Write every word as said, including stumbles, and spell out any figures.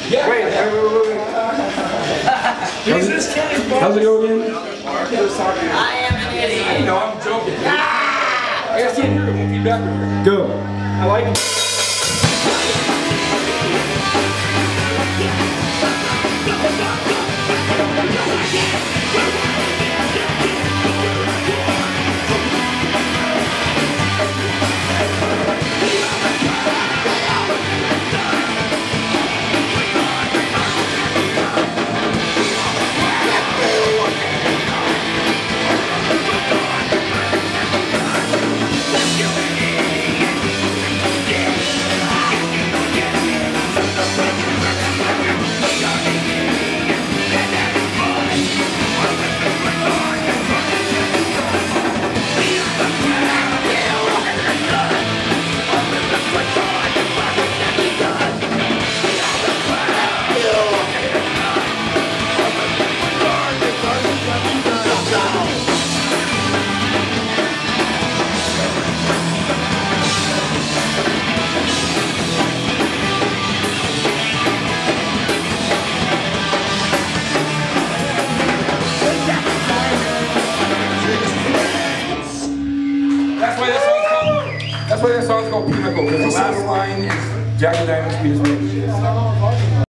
Yeah. Wait, wait, wait, wait, wait. How's it, how's it go again? I am an idiot. No, I'm joking. Ah! I gotta see it here. We'll be back here. Go. I like it. That's why that song's called Pinnacle, because the last line is Jack the Diamond Speed is